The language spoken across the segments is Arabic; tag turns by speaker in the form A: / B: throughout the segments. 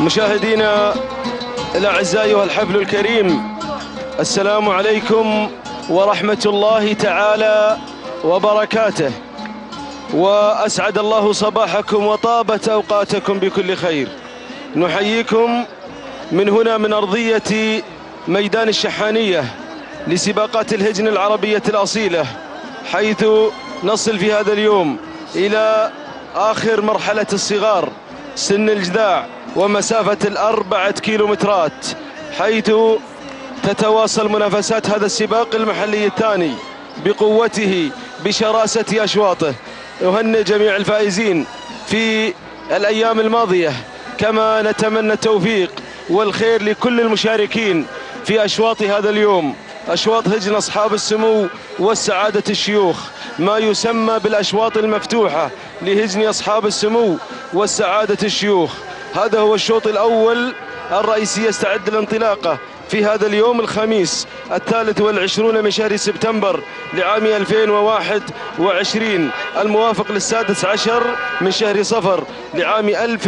A: مشاهدينا الأعزاء والحفل الكريم، السلام عليكم ورحمة الله تعالى وبركاته، وأسعد الله صباحكم وطابت أوقاتكم بكل خير. نحييكم من هنا من أرضية ميدان الشحانية لسباقات الهجن العربية الأصيلة، حيث نصل في هذا اليوم إلى آخر مرحلة الصغار سن الجذاع ومسافة ال4 كيلومترات، حيث تتواصل منافسات هذا السباق المحلي الثاني بقوته بشراسة أشواطه. أهنئ جميع الفائزين في الأيام الماضية، كما نتمنى التوفيق والخير لكل المشاركين في أشواط هذا اليوم، أشواط هجن أصحاب السمو والسعادة الشيوخ، ما يسمى بالأشواط المفتوحة لهجن أصحاب السمو والسعادة الشيوخ. هذا هو الشوط الأول الرئيسي يستعد للانطلاقة في هذا اليوم الخميس 23 من شهر سبتمبر لعام 2021، الموافق ل16 من شهر صفر لعام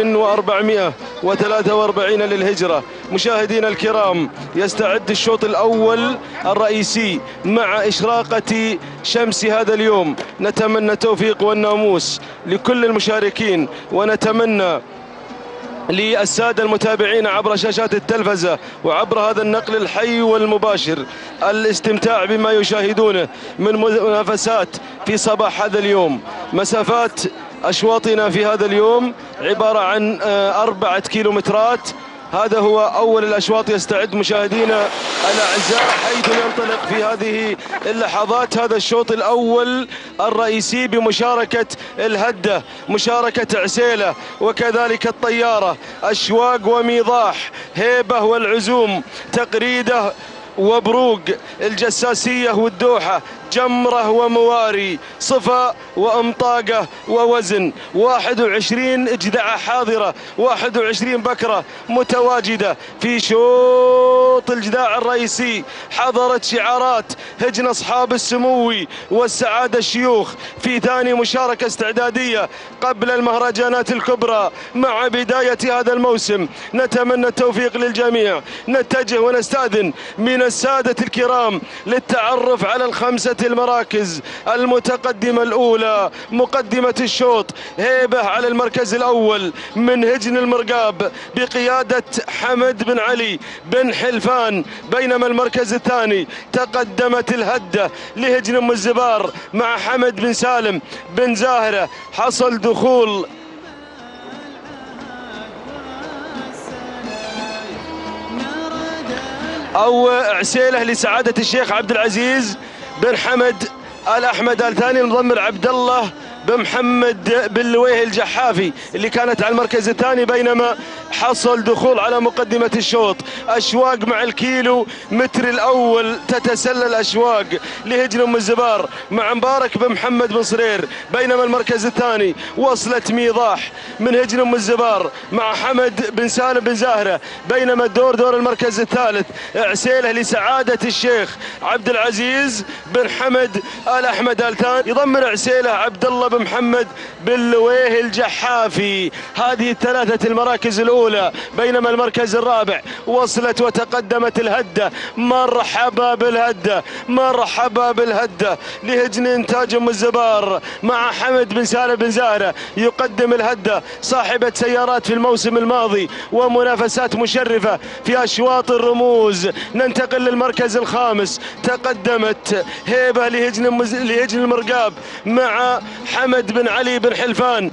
A: 1443 للهجرة. مشاهدينا الكرام، يستعد الشوط الأول الرئيسي مع إشراقة شمس هذا اليوم. نتمنى التوفيق والناموس لكل المشاركين، ونتمنى للسادة المتابعين عبر شاشات التلفزة وعبر هذا النقل الحي والمباشر الاستمتاع بما يشاهدونه من منافسات في صباح هذا اليوم. مسافات أشواطنا في هذا اليوم عبارة عن 4 كيلومترات. هذا هو أول الأشواط يستعد مشاهدينا الأعزاء، حيث ينطلق في هذه اللحظات هذا الشوط الأول الرئيسي بمشاركة الهدة، مشاركة عسيلة، وكذلك الطيارة، أشواق وميضاح، هيبة والعزوم، تقريده وبروق، الجساسية والدوحة، جمرة ومواري، صفا وأمطاقة ووزن. 21 اجدعة حاضرة، 21 بكرة متواجدة في شوط الجداع الرئيسي. حضرت شعارات هجن أصحاب السمو والسعادة الشيوخ في ثاني مشاركة استعدادية قبل المهرجانات الكبرى مع بداية هذا الموسم. نتمنى التوفيق للجميع. نتجه ونستأذن من السادة الكرام للتعرف على ال5 المراكز المتقدمة الأولى. مقدمة الشوط هيبة على المركز الأول من هجن المرقاب بقيادة حمد بن علي بن حلفان، بينما المركز الثاني تقدمت الهدة لهجن أم الزبار مع حمد بن سالم بن زاهرة. حصل دخول أو عسيلة لسعادة الشيخ عبد العزيز بن حمد الأحمد الثاني، المضمر عبد الله بن محمد بن لويه الجحافي اللي كانت على المركز الثاني. بينما حصل دخول على مقدمة الشوط أشواق مع الكيلو متر الأول، تتسلل أشواق لهجن أم الزبار مع مبارك بن محمد بن صرير. بينما المركز الثاني وصلت ميضاح من هجن أم الزبار مع حمد بن سالم بن زاهرة. بينما دور المركز الثالث عسيلة لسعادة الشيخ عبد العزيز بن حمد الأحمد الثاني، يضمن عسيلة عبد الله بن محمد بن لويه الجحافي. هذه الثلاثة المراكز الأولى. بينما المركز الرابع وصلت وتقدمت الهدة. مرحبا بالهدة، مرحبا بالهدة لهجن إنتاج أم الزبار مع حمد بن سالم بن زاهرة، يقدم الهدة صاحبة سيارات في الموسم الماضي ومنافسات مشرفة في أشواط الرموز. ننتقل للمركز الخامس. تقدمت هيبة لهجن المرقاب مع حمد بن علي بن حلفان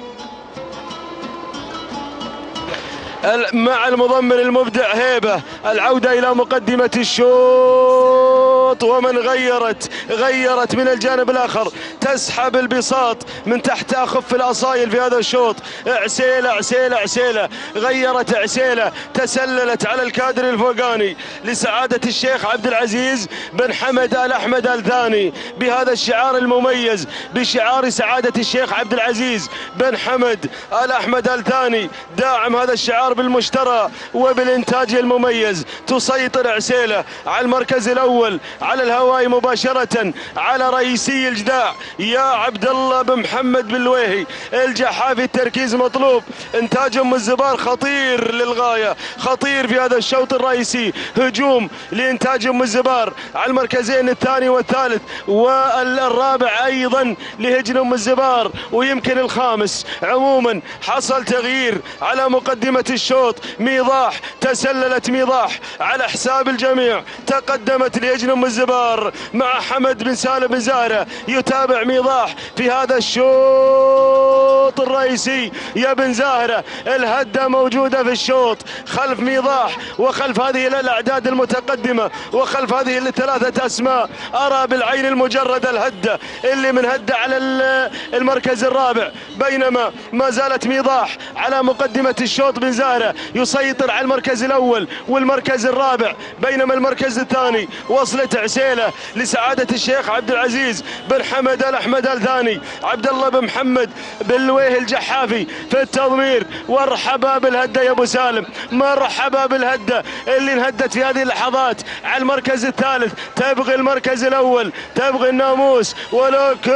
A: مع المضمن المبدع هيبة. العودة إلى مقدمة الشوط، ومن غيرت من الجانب الآخر، تسحب البساط من تحت أخف الأصايل في هذا الشوط. عسيلة غيرت عسيلة، تسللت على الكادر الفوقاني لسعادة الشيخ عبد العزيز بن حمد الأحمد الثاني بهذا الشعار المميز، بشعار سعادة الشيخ عبد العزيز بن حمد الأحمد الثاني. داعم هذا الشعار بالمشترى وبالإنتاج المميز. تسيطر عسيلة على المركز الأول على الهواء مباشرة على رئيسي الجداع، يا عبد الله بن محمد بن لويهي. الجحافي التركيز مطلوب. انتاج ام الزبار خطير للغايه، خطير في هذا الشوط الرئيسي. هجوم لانتاج ام الزبار على المركزين الثاني والثالث والرابع ايضا لهجن ام الزبار، ويمكن الخامس. عموما حصل تغيير على مقدمه الشوط. ميضاح، تسللت ميضاح على حساب الجميع، تقدمت لهجن ام الزبار مع حمد بن سالم بن زهره. يتابع ميضاح في هذا الشوط الرئيسي. يا بن زهره الهده موجوده في الشوط خلف ميضاح وخلف هذه الاعداد المتقدمه وخلف هذه الثلاثه اسماء. ارى بالعين المجرده الهده اللي منهده على المركز الرابع، بينما ما زالت ميضاح على مقدمه الشوط. بن زهره يسيطر على المركز الاول والمركز الرابع، بينما المركز الثاني وصلت عسيله لسعاده الشيخ عبد العزيز بن حمد الاحمد الثاني. عبد الله بن محمد بن لويهي الجحافي في التضمير. مرحبا بالهده يا ابو سالم، مرحبا بالهده اللي انهدت في هذه اللحظات على المركز الثالث. تبغي المركز الاول، تبغي الناموس، ولكن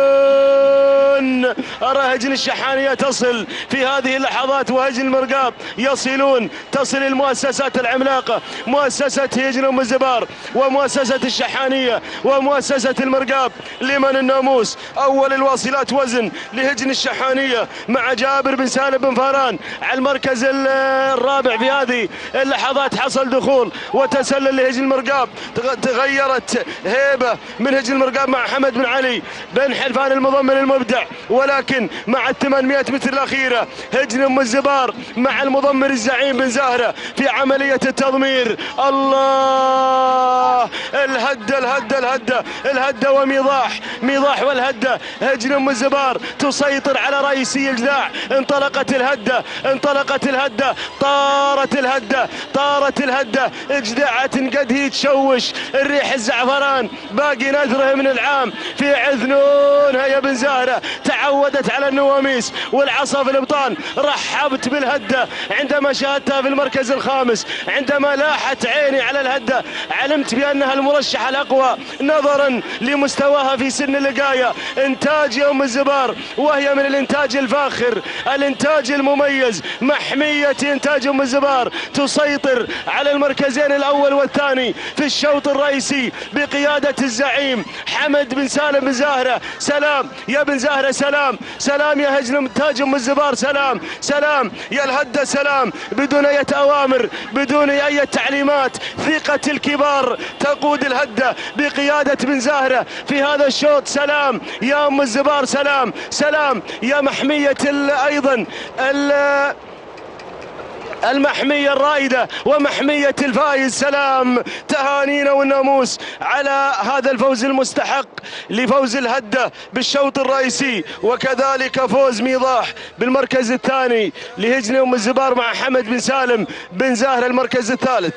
A: ارى هجن الشحانيه تصل في هذه اللحظات وهجن المرقاب يصلون. تصل المؤسسات العملاقه، مؤسسه هجن ام الزبار ومؤسسه الشحانيه ومؤسسه المرقاب. لمن الناموس؟ اول الواصلات وزن لهجن الشحانيه مع جابر بن سالم بن فاران على المركز الرابع. في هذه اللحظات حصل دخول وتسلل لهجن المرقاب. تغيرت هيبه من هجن المرقاب مع حمد بن علي بن حلفان المضمن المبدع، ولكن مع 800 متر الاخيره هجن ام الزبار مع المضمر الزعيم بن زهره في عمليه التضمير. الله، الهده الهده الهده الهده وميضاح، ميضاح والهده. هجن ام الزبار تسيطر على رئيسي الجذاع. انطلقت الهده، انطلقت الهده، طارت الهده، طارت الهده. اجدعت قد هي تشوش الريح الزعفران، باقي نذره من العام في عذنونها يا بن زهره. تعودت على النواميس والعصا في الابطال. رحبت بالهده عندما شاهدتها في المركز الخامس. عندما لاحت عيني على الهده علمت بانها المرشحه الاقوى نظرا لمستواها في سن اللقايه. انتاج يا ام الزبار وهي من الانتاج الفاخر، الانتاج المميز. محميه انتاج ام الزبار تسيطر على المركزين الاول والثاني في الشوط الرئيسي بقياده الزعيم حمد بن سالم بن زهره. سلام يا بن زهره، سلام، سلام يا هجن انتاج ام الزبار، سلام، سلام يا الهده، سلام. بدون اي اوامر، بدون اي تعليمات، ثقه الكبار تقود الهده بقياده بن زهره في هذا الشوط. سلام يا ام الزبار، سلام، سلام يا محميه ايضا المحمية الرائدة ومحمية الفايز. سلام، تهانينا والناموس على هذا الفوز المستحق لفوز الهدة بالشوط الرئيسي، وكذلك فوز ميضاح بالمركز الثاني لهجن ام الزبار مع حمد بن سالم بن زاهر. المركز الثالث،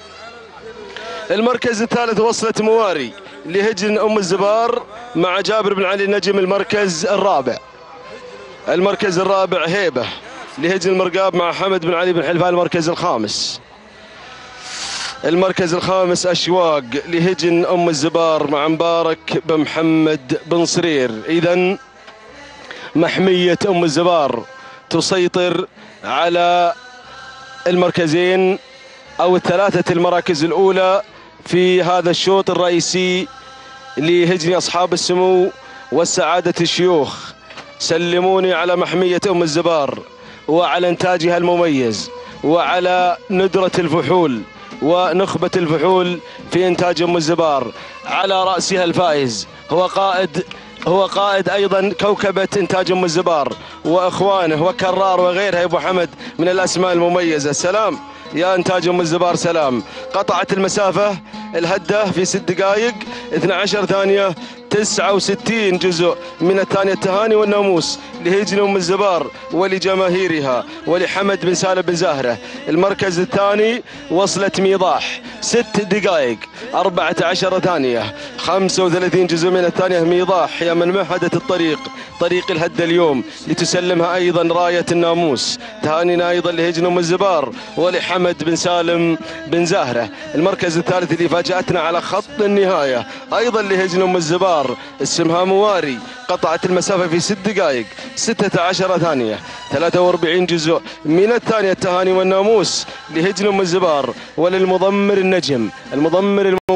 A: المركز الثالث وصلت مواري لهجن ام الزبار مع جابر بن علي النجم. المركز الرابع، المركز الرابع هيبة لهجن المرقاب مع حمد بن علي بن حلفان. المركز الخامس، المركز الخامس أشواق لهجن أم الزبار مع مبارك بن محمد بن صرير. إذن محمية أم الزبار تسيطر على المركزين أو الثلاثة المراكز الأولى في هذا الشوط الرئيسي لهجن أصحاب السمو والسعادة الشيوخ. سلموني على محمية أم الزبار وعلى انتاجها المميز وعلى ندرة الفحول ونخبة الفحول في انتاج ام الزبار. على رأسها الفائز هو قائد ايضا كوكبة انتاج ام الزبار واخوانه وكرار وغيرها يا ابو حمد من الاسماء المميزة. سلام يا انتاج ام الزبار، سلام. قطعت المسافة الهدة في 6 دقائق 12 ثانية 69 جزء من الثانية. التهاني والناموس لهجن أم الزبار ولجماهيرها ولحمد بن سالم بن زاهرة. المركز الثاني وصلت ميضاح 6 دقائق 14 ثانية 35 جزء من الثانية. ميضاح يا من مهدت الطريق طريق الهدة اليوم لتسلمها أيضا راية الناموس. تهانينا أيضا لهجن أم الزبار ولحمد بن سالم بن زاهرة. المركز الثالث اللي فاجأتنا على خط النهاية أيضا لهجن أم الزبار اسمها مواري، قطعت المسافة في 6 دقائق 16 ثانية 43 جزء من الثانية. التهاني والناموس لهجن أم الزبار وللمضمر النجم المضمر